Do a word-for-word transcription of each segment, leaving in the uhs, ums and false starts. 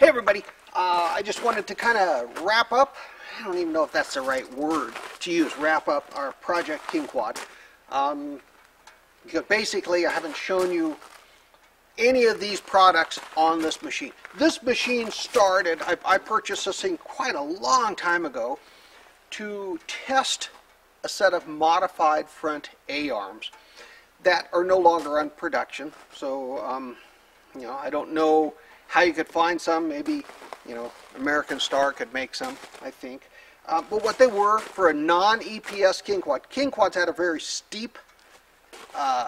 Hey everybody, uh, I just wanted to kind of wrap up, I don't even know if that's the right word to use, wrap up our Project King Quad. Um, because basically I haven't shown you any of these products on this machine. This machine started, I, I purchased this thing quite a long time ago to test a set of modified front A-arms that are no longer on production. So, um, you know, I don't know how you could find some. Maybe, you know, American Star could make some, I think. Uh, but what they were for a non-E P S King Quad. King Quads had a very steep uh,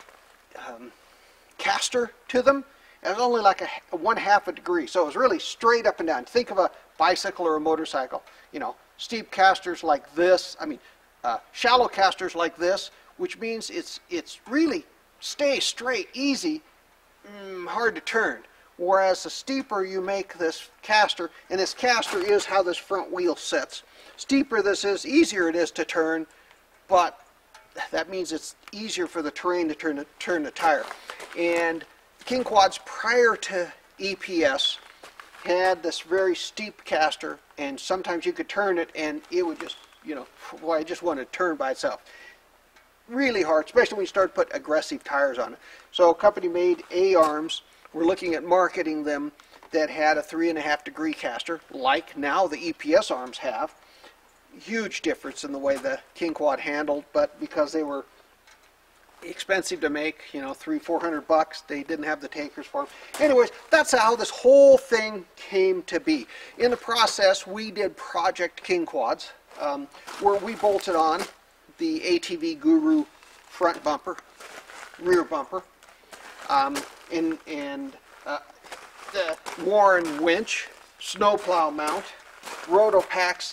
um, caster to them. It was only like a, a one half a degree, so it was really straight up and down. Think of a bicycle or a motorcycle. You know, steep casters like this. I mean, uh, shallow casters like this, which means it's it's really stay straight, easy, mm, hard to turn. Whereas the steeper you make this caster, and this caster is how this front wheel sits. Steeper this is, easier it is to turn, but that means it's easier for the terrain to turn the, turn the tire. And King Quads prior to E P S had this very steep caster, and sometimes you could turn it and it would just, you know, well, I just wanted to turn by itself. Really hard, especially when you start to put aggressive tires on it. So a company made A-arms. We're looking at marketing them that had a three and a half degree caster, like now the E P S arms have. Huge difference in the way the King Quad handled, but because they were expensive to make, you know, three, four hundred bucks, they didn't have the takers for them. Anyways, that's how this whole thing came to be. In the process, we did Project King Quads, um, where we bolted on the A T V Guru front bumper, rear bumper, um, and, and uh, the Warren Winch snowplow mount, Rotopax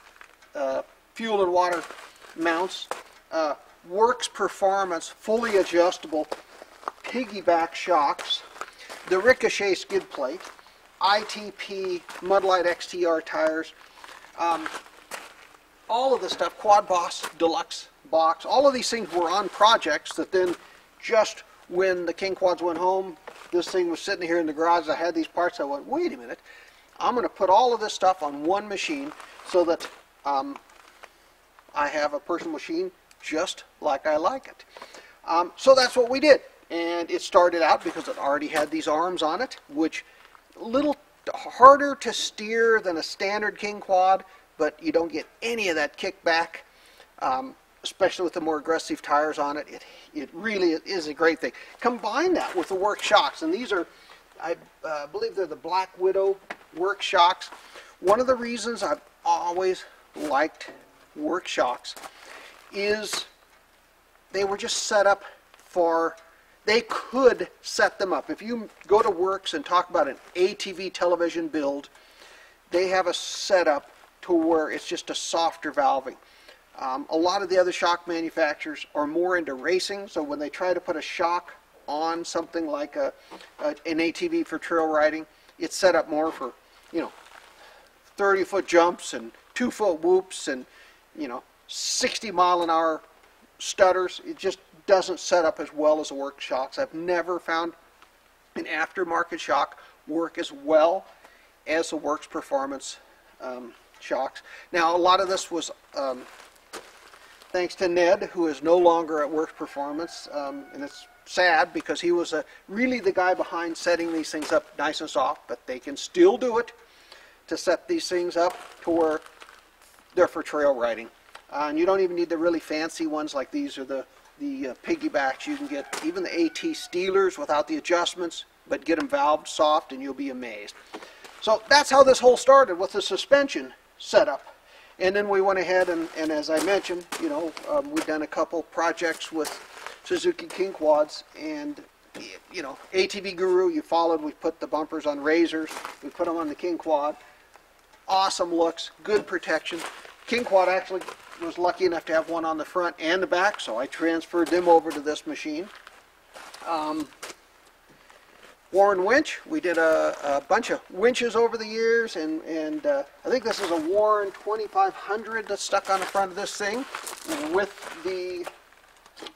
uh, fuel and water mounts, uh, Works Performance fully adjustable piggyback shocks, the Ricochet skid plate, I T P MudLite X T R tires, um, all of this stuff, Quad Boss, Deluxe box, all of these things were on projects that then just when the King Quads went home, this thing was sitting here in the garage, I had these parts, I went, wait a minute, I'm going to put all of this stuff on one machine so that um, I have a personal machine just like I like it. Um, so that's what we did, and it started out because it already had these arms on it, which a little harder to steer than a standard King Quad, but you don't get any of that kickback, um, especially with the more aggressive tires on it. It, it really is a great thing. Combine that with the work shocks, and these are, I uh, believe they're the Black Widow work shocks. One of the reasons I've always liked work shocks is they were just set up for, they could set them up. If you go to Works and talk about an A T V television build, they have a setup to where it's just a softer valving. Um, a lot of the other shock manufacturers are more into racing, so when they try to put a shock on something like a, a an A T V for trail riding, it's set up more for, you know, thirty foot jumps and two foot whoops and, you know, sixty mile an hour stutters. It just doesn't set up as well as the work shocks. I've never found an aftermarket shock work as well as the Works Performance um, shocks. Now, a lot of this was um, thanks to Ned, who is no longer at Works Performance, um, and it's sad because he was a, really the guy behind setting these things up nice and soft, but they can still do it to set these things up to where they're for trail riding. Uh, and you don't even need the really fancy ones like these or the, the uh, piggybacks. You can get even the AT Steelers without the adjustments, but get them valved soft and you'll be amazed. So that's how this whole started, with the suspension setup. And then we went ahead and, and as I mentioned, you know, um, we've done a couple projects with Suzuki King Quads, and you know, A T V Guru, you followed, we put the bumpers on Razors, we put them on the King Quad. Awesome looks, good protection. King Quad actually was lucky enough to have one on the front and the back, so I transferred them over to this machine. Um, Warren Winch, we did a, a bunch of winches over the years, and, and uh, I think this is a Warren twenty-five hundred that's stuck on the front of this thing with the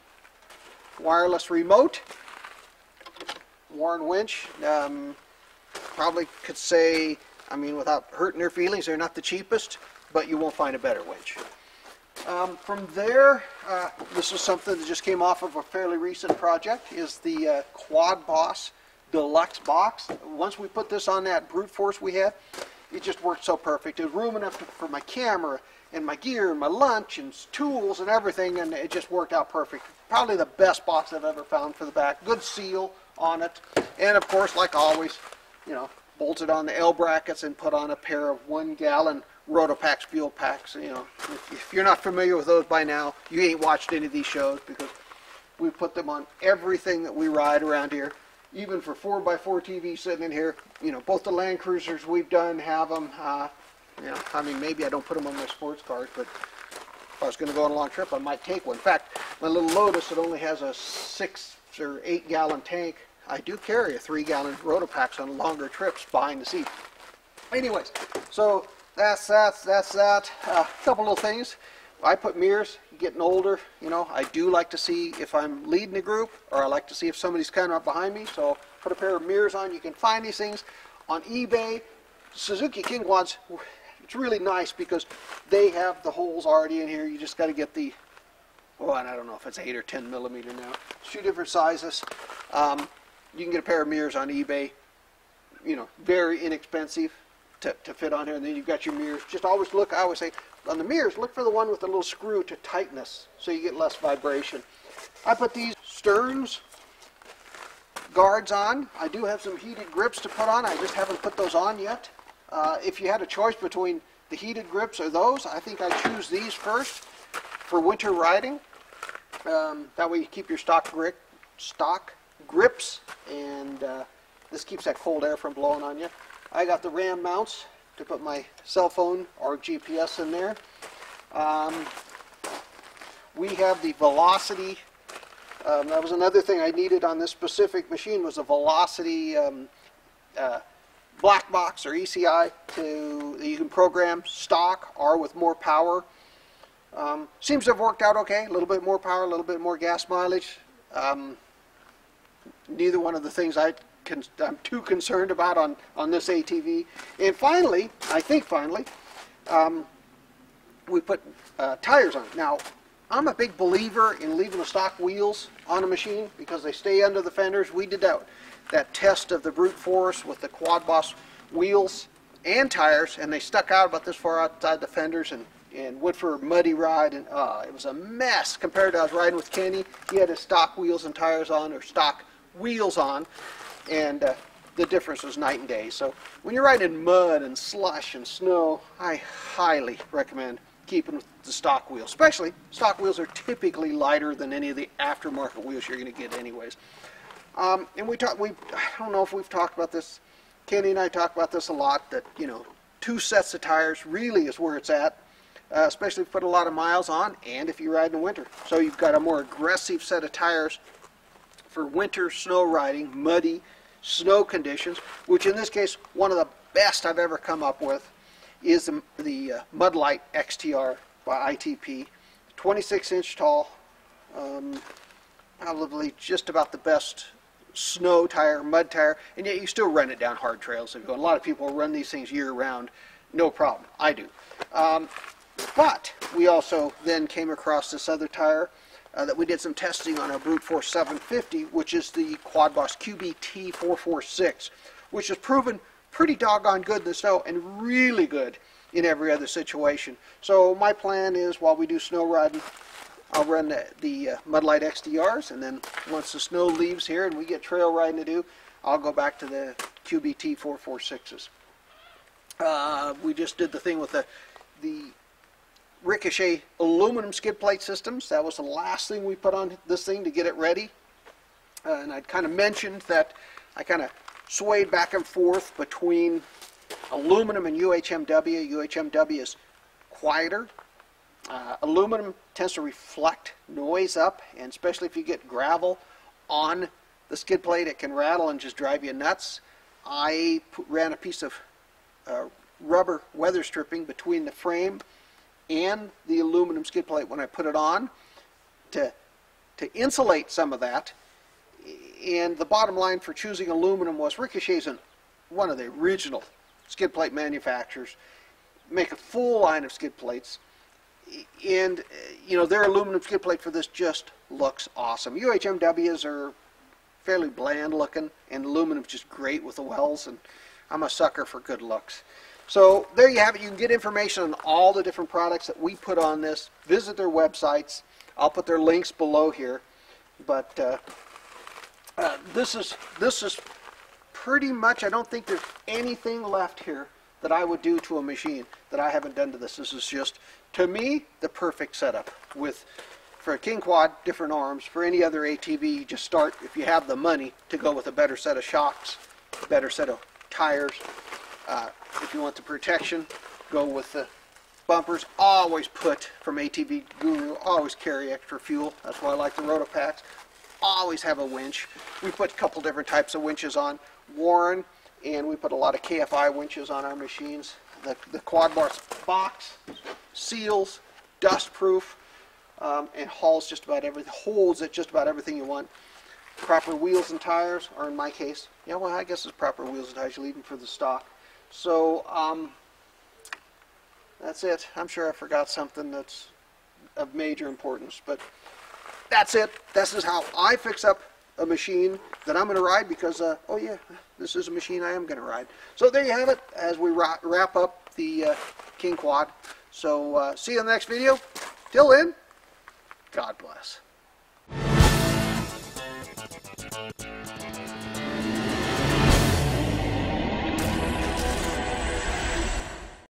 wireless remote. Warren Winch, um, probably could say, I mean, without hurting their feelings, they're not the cheapest, but you won't find a better winch. Um, from there, uh, this is something that just came off of a fairly recent project, is the uh, Quad Boss Deluxe box. Once we put this on that brute force we had, it just worked so perfect. It was room enough to, for my camera and my gear and my lunch and tools and everything, and it just worked out perfect. Probably the best box I've ever found for the back. Good seal on it, and of course, like always, you know, bolted on the L brackets and put on a pair of one gallon Rotopax fuel packs. You know, if, if you're not familiar with those by now, you ain't watched any of these shows, because we put them on everything that we ride around here. Even for four by four T V sitting in here, you know, both the Land Cruisers we've done have them. Uh, you know, I mean, maybe I don't put them on my sports cars, but if I was going to go on a long trip, I might take one. In fact, my little Lotus, it only has a six or eight gallon tank. I do carry a three gallon Rotopax on longer trips behind the seat. Anyways, so that's that's that's that. A uh, couple little things. I put mirrors. Getting older, you know, I do like to see if I'm leading a group, or I like to see if somebody's kind of up behind me. So put a pair of mirrors on. You can find these things on eBay. Suzuki King Quads, it's really nice because they have the holes already in here. You just got to get the, oh, and I don't know if it's eight or ten millimeter now. Two different sizes. Um, you can get a pair of mirrors on eBay. You know, very inexpensive to, to fit on here. And then you've got your mirrors. Just always look, I always say, on the mirrors, look for the one with the little screw to tightness, so you get less vibration. I put these Stearns guards on. I do have some heated grips to put on. I just haven't put those on yet. Uh, if you had a choice between the heated grips or those, I think I'd choose these first for winter riding. Um, that way you keep your stock grip, stock grips, and uh, this keeps that cold air from blowing on you. I got the Ram mounts to put my cell phone or G P S in there. Um, we have the Velocity. Um, that was another thing I needed on this specific machine, was a Velocity um, uh, black box or E C I to you can program stock or with more power. Um, seems to have worked out okay. A little bit more power, a little bit more gas mileage. Um, neither one of the things I I'm too concerned about on, on this A T V. And finally, I think finally, um, we put uh, tires on. Now, I'm a big believer in leaving the stock wheels on a machine because they stay under the fenders. We did that, that test of the brute force with the Quad Boss wheels and tires, and they stuck out about this far outside the fenders and, and went for a muddy ride, and uh, it was a mess compared to I was riding with Kenny. He had his stock wheels and tires on, or stock wheels on, and uh, the difference was night and day. So when you're riding in mud and slush and snow, I highly recommend keeping with the stock wheels. Especially, stock wheels are typically lighter than any of the aftermarket wheels you're going to get anyways. Um, and we talk, we I don't know if we've talked about this. Kenny and I talk about this a lot, that, you know, two sets of tires really is where it's at, uh, especially if you put a lot of miles on and if you ride in the winter. So you've got a more aggressive set of tires for winter snow riding, muddy snow conditions, which in this case, one of the best I've ever come up with is the, the uh, MudLite X T R by I T P. twenty-six inch tall, um, probably just about the best snow tire, mud tire, and yet you still run it down hard trails. And a lot of people run these things year round, no problem. I do. Um, but we also then came across this other tire Uh, that we did some testing on our Brute Force seven fifty, which is the Quad Boss Q B T four forty-six, which has proven pretty doggone good in the snow and really good in every other situation. So my plan is, while we do snow riding, I'll run the, the uh, MudLite X T Rs, and then once the snow leaves here and we get trail riding to do, I'll go back to the Q B T four forty-sixes. Uh, we just did the thing with the the Ricochet aluminum skid plate systems. That was the last thing we put on this thing to get it ready. Uh, and I'd kind of mentioned that I kind of swayed back and forth between aluminum and U H M W. U H M W is quieter. Uh, aluminum tends to reflect noise up, and especially if you get gravel on the skid plate, it can rattle and just drive you nuts. I put, ran a piece of uh, rubber weather stripping between the frame and the aluminum skid plate when I put it on to, to insulate some of that. And the bottom line for choosing aluminum was Ricochet's a one of the original skid plate manufacturers. Make a full line of skid plates, and you know, their aluminum skid plate for this just looks awesome. U H M Ws are fairly bland looking, and aluminum's just great with the wells, and I'm a sucker for good looks. So there you have it. You can get information on all the different products that we put on this. Visit their websites. I'll put their links below here. But uh, uh, this is this is pretty much, I don't think there's anything left here that I would do to a machine that I haven't done to this. This is just, to me, the perfect setup. With, for a King Quad, different arms. For any other A T V, you just start, if you have the money, to go with a better set of shocks, a better set of tires. Uh, if you want the protection, go with the bumpers. Always put, from A T V Guru, always carry extra fuel. That's why I like the Rotopacks. Always have a winch. We put a couple different types of winches on. Warren, and we put a lot of K F I winches on our machines. The, the quad bar box seals, dust proof, um, and hauls just about everything, holds it just about everything you want. Proper wheels and tires, or in my case, yeah, well, I guess it's proper wheels and tires. You leave them for the stock. So um, that's it. I'm sure I forgot something that's of major importance, but that's it. This is how I fix up a machine that I'm going to ride, because, uh, oh yeah, this is a machine I am going to ride. So there you have it, as we ra wrap up the uh, King Quad. So uh, see you in the next video. Till then, God bless.